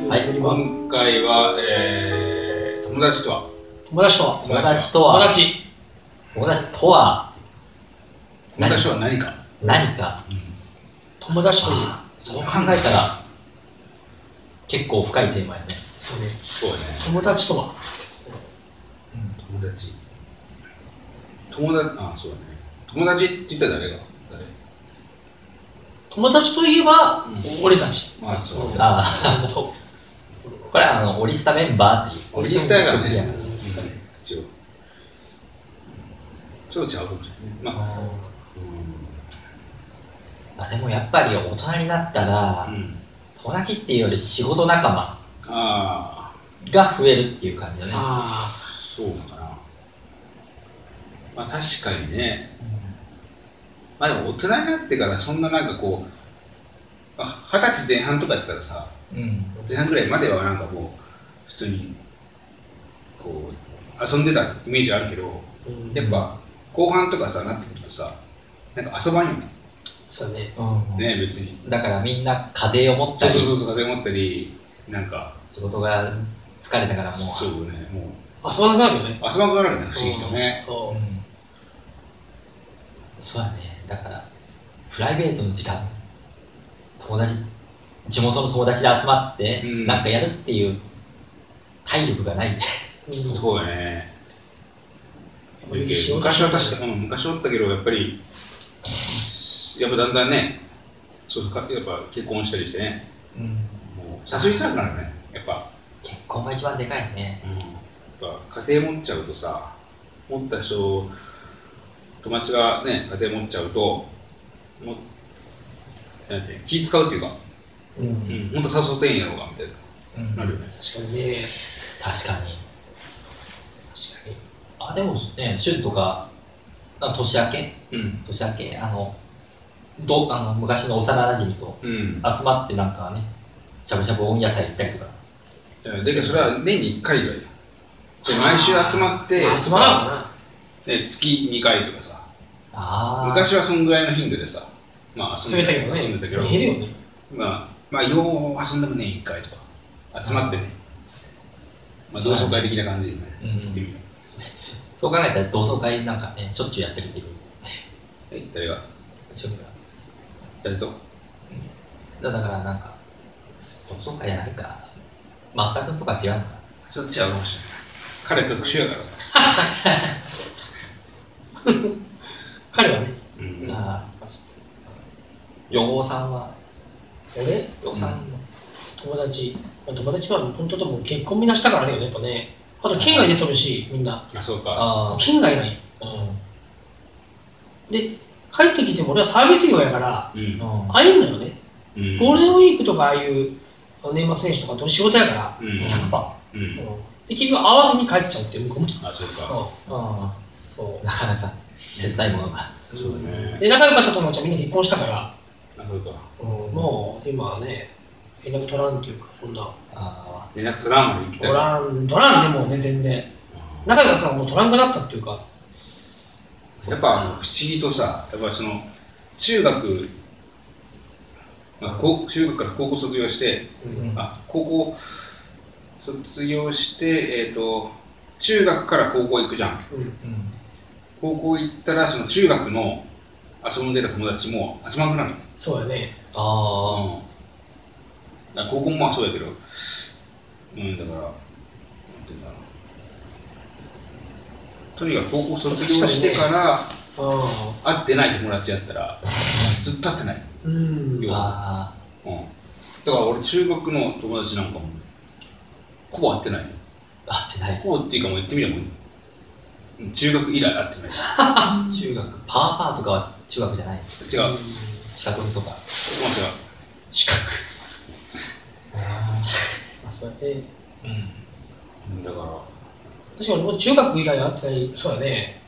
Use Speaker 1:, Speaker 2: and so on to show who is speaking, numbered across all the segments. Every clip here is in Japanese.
Speaker 1: はい、今回は、友達とは
Speaker 2: 友達とは
Speaker 1: 友達とは
Speaker 2: 友達とは
Speaker 1: 何か
Speaker 2: 友達という
Speaker 1: そう考えたら結構深いテーマやね。
Speaker 2: そうね。
Speaker 1: そうね。
Speaker 2: 友達とは
Speaker 1: そうだね。友達って言ったら誰？
Speaker 2: 友達といえば、俺たち。
Speaker 1: そう
Speaker 3: これはオリスタメンバーっていう。
Speaker 1: オリスタやからね。一応。ちょっと違うかもしれない。
Speaker 3: まあでもやっぱり大人になったら、友達っていうより仕事仲間が増えるっていう感じだね。
Speaker 1: そうかな。まあ確かにね。まあでも大人になってからそんななんかこう、20歳前半とかやったらさ、前半ぐらいまではなんかもう普通にこう遊んでたイメージあるけど、やっぱ後半とかさなってくるとさ、なんか遊ばんよね。
Speaker 2: そうね。
Speaker 1: ね、別に。
Speaker 3: だからみんな家庭を持ったり、
Speaker 1: 家庭を持ったり、なんか
Speaker 3: 仕事が疲れたからもう。
Speaker 1: そうね、もう
Speaker 2: 遊ばなくなるよね。
Speaker 1: 遊ばなくなるよね、不思議とね。
Speaker 3: そうだね。だからプライベートの時間、地元の友達で集まってなんかやるっていう体力がないんで。
Speaker 1: そうだね。昔は確かに、昔はあったけど、やっぱだんだんね、やっぱ結婚したりしてね、もう誘いづらくなるね、やっぱ。
Speaker 3: 結婚が一番でかいね。
Speaker 1: やっぱ家庭持っちゃうとさ、持った人、友達がね、家庭持っちゃうと、もうなんて気使うっていうか、もっと誘ってんやろうがみたいな、なるよね。
Speaker 2: 確かにね。
Speaker 3: 確かに。でもね、旬とか年明け、昔の幼馴染と集まってなんかね、しゃぶしゃぶ温野菜行ったりとか。
Speaker 1: だけどそれは年に1回ぐらいで、毎週集まって、
Speaker 2: 集まらんな。
Speaker 1: 月2回とかさ、昔はそんぐらいの頻度でさ、遊んでたけど、よう遊んでも年1回とか、集まってね、同窓会的な感じでね、
Speaker 3: そう考えたら同窓会なんかね、しょっちゅうやってるけど。
Speaker 1: 誰が？誰と？
Speaker 3: だからなんか、同窓会じゃないか。増田君とか違うのか。
Speaker 1: ちょっと違うかもしれない。彼特殊やからさ。
Speaker 2: 彼はね。
Speaker 3: 予防さんは？
Speaker 2: 俺？友達は本当でも結婚みんなしたからね、やっぱね。あと県外出とるし、みんな。
Speaker 1: そうか。
Speaker 2: 県外ない。で、帰ってきても俺はサービス業やから、会えるのよね。ゴールデンウィークとかああいう年末年始とか仕事やから、100%。で、結局会わずに帰っちゃうっていう向こうも。
Speaker 1: そうか。
Speaker 2: そう。
Speaker 3: なかなか切ないものが。
Speaker 1: そうだね。
Speaker 2: で、仲良かった友達はみんな結婚したから、
Speaker 1: そうか。
Speaker 2: もう今はね、連絡取らんっていうか、そんな。
Speaker 1: 連絡取らんまで行きたい。
Speaker 2: 取らんでもね、全然。仲良かったらもう取らんくなったっていうか。
Speaker 1: やっぱ不思議とさ、やっぱその中学から高校卒業して、高校卒業して、中学から高校行くじゃん。高校行ったら、その中学の遊んでた友達も集まんくなるの。
Speaker 2: そうやね。
Speaker 1: 高校もそうやけど、だから、なんていうんだろう。とにかく高校卒業してから会ってない友達やったらずっと会ってない。だから俺中学の友達なんかもほぼ会ってない。ほぼっていうかもう言ってみれば中学以来会ってない。
Speaker 3: 中学パーとかは中学じゃない？違う。資格とか。
Speaker 1: 違う。
Speaker 3: 資格。
Speaker 1: だから
Speaker 2: 確かにもう中学以来会ってない。そうやね。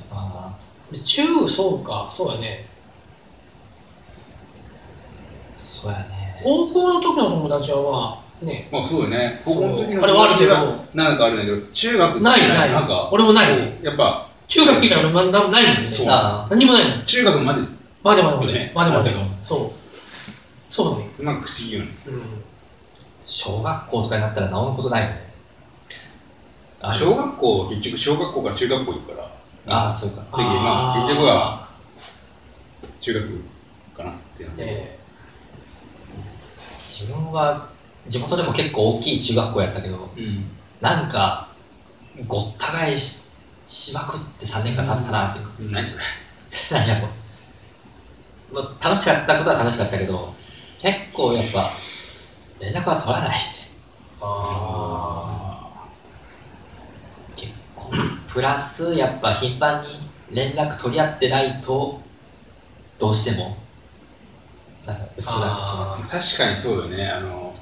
Speaker 2: そうやね。
Speaker 3: そうやね。
Speaker 2: 高校の時の友達はね。
Speaker 1: そうよね。高校の時の友達はなんかあるんだけど、中学
Speaker 2: ない。俺もない。
Speaker 1: やっぱ
Speaker 2: 中学以来俺ないもんね。何もないの。
Speaker 1: 中学まで。
Speaker 2: まで。そう。そうだね。
Speaker 1: なんか不思議よね。
Speaker 3: 小学校とかになったら治ることないよね。
Speaker 1: 小学校は結局小学校から中学校行くから。
Speaker 3: ああ、そうか。
Speaker 1: まあ結局は中学かなっていうので。
Speaker 3: 自分は地元でも結構大きい中学校やったけど、なんかごった返しまくって3年間経ったなって。
Speaker 1: 何それ。
Speaker 3: 何やろう。楽しかったことは楽しかったけど、結構やっぱ連絡は取らない。結構プラスやっぱ頻繁に連絡取り合ってないとどうしてもなんか薄くなってしまう。
Speaker 1: 確かにそうよね。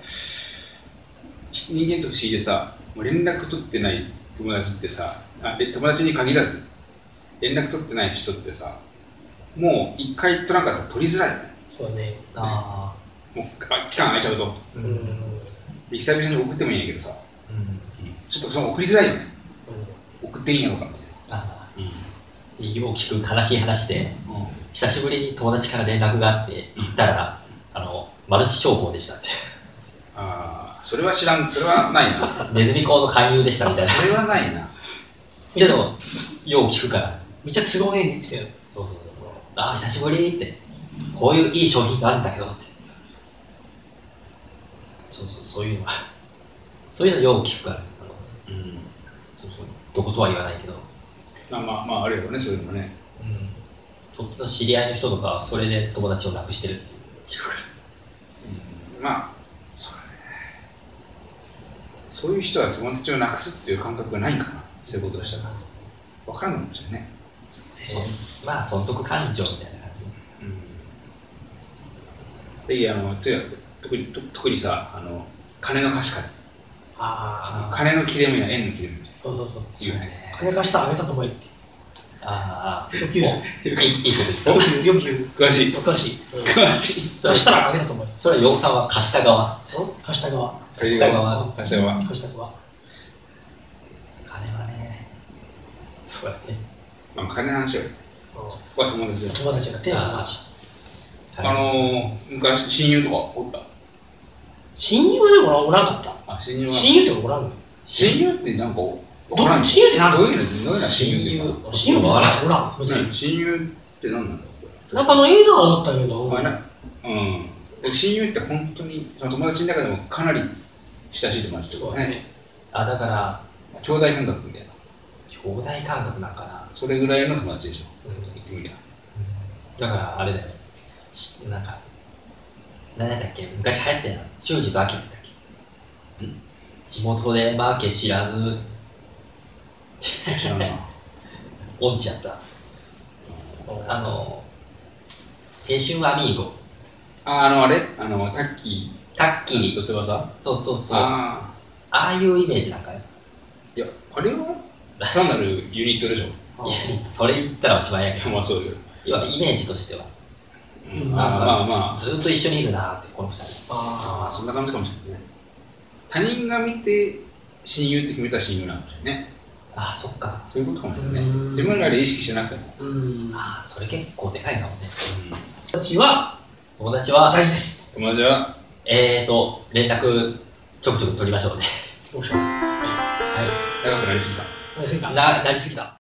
Speaker 1: 人間と不思議でさ、もう連絡取ってない友達ってさ、友達に限らず連絡取ってない人ってさ、もう一回取らなかったら取りづらいよね。
Speaker 2: そうだね。
Speaker 1: もう期間空いちゃうと。久々に送ってもいいんやけどさ、ちょっとその送りづらいよね。送っていいんやろうかみたいな。
Speaker 3: よく聞く悲しい話で、久しぶりに友達から連絡があって行ったら、マルチ商法でしたって。
Speaker 1: それは知らん、それはないな。
Speaker 3: ネズミ講の勧誘でしたみたいな。
Speaker 1: それはないな。
Speaker 3: でも、よう聞くから。
Speaker 2: めちゃ都合ねえに来てる。
Speaker 3: そう。久しぶりって。こういういい商品があるんだけどって。そういうのは。そういうのよう聞くから。どことは言わないけど。
Speaker 1: まあ、あるよね、そういうのもね。
Speaker 3: そっちの知り合いの人とか、それで友達を亡くしてるっていう。
Speaker 1: まあ、そういう人は友達をなくすっていう感覚がないんかな、そういうことをしたら。分からんのかもしれないね。
Speaker 3: まあ、損得感情みたいな感
Speaker 1: じ。で、特にさ、金の貸し借り。金の切れ目や円の切れ目。
Speaker 2: そう。
Speaker 3: 言うね。
Speaker 2: 金貸したらあげたと思えって。よく言うじゃん。
Speaker 3: いいこと言
Speaker 2: って。よく言う。
Speaker 1: 詳しい。
Speaker 2: 詳しい。
Speaker 3: 貸
Speaker 2: したらあげたと思え。
Speaker 3: それはヨウさんは貸した側。
Speaker 2: 貸した側。
Speaker 3: 貸した側。
Speaker 2: 金はね。そうやね。
Speaker 1: 金の話は友達だ。
Speaker 2: 友達が手が
Speaker 1: 昔親友とかおった？
Speaker 2: 親友でもおらんかった。
Speaker 1: 親友
Speaker 2: っておらんの？
Speaker 1: 親友ってなんか
Speaker 2: 親友って何？
Speaker 1: どういうの親友って
Speaker 2: 親友っておらん。
Speaker 1: 親友って何なんだろう？
Speaker 2: なんか映画は思ったけど。
Speaker 1: 親友って本当にその友達の中でもかなり親しい友達とかね。
Speaker 3: だから
Speaker 1: 兄弟感覚みたいな。
Speaker 3: 兄弟感覚なんかな。
Speaker 1: それぐらいの友達でしょ。言ってみりゃ。
Speaker 3: だからあれだよ。なんか何だっけ、昔流行ったよな、修二と明だったっけ。地元で負け知らず音痴やった。青春アミーゴ。
Speaker 1: あれタッキーと翼。
Speaker 3: そうああいうイメージなんかね。
Speaker 1: いや、あれは単なるユニットでしょ。
Speaker 3: それ言ったらおしまいやけど。
Speaker 1: まあそうよ。
Speaker 3: 要はイメージとしては。
Speaker 1: まあ
Speaker 3: ずっと一緒にいるなって、この二人。
Speaker 1: そんな感じかもしれないね。他人が見て親友って決めた親友なんですよね。
Speaker 3: そっか。
Speaker 1: そういうことかもしれないね。自分らで意識してなくても。
Speaker 3: それ結構でかいかもね。
Speaker 2: 友達は大事です。
Speaker 1: 友達は
Speaker 3: 連絡ちょくちょく取りましょうね。
Speaker 1: 長くなりすぎた。
Speaker 3: なりすぎた。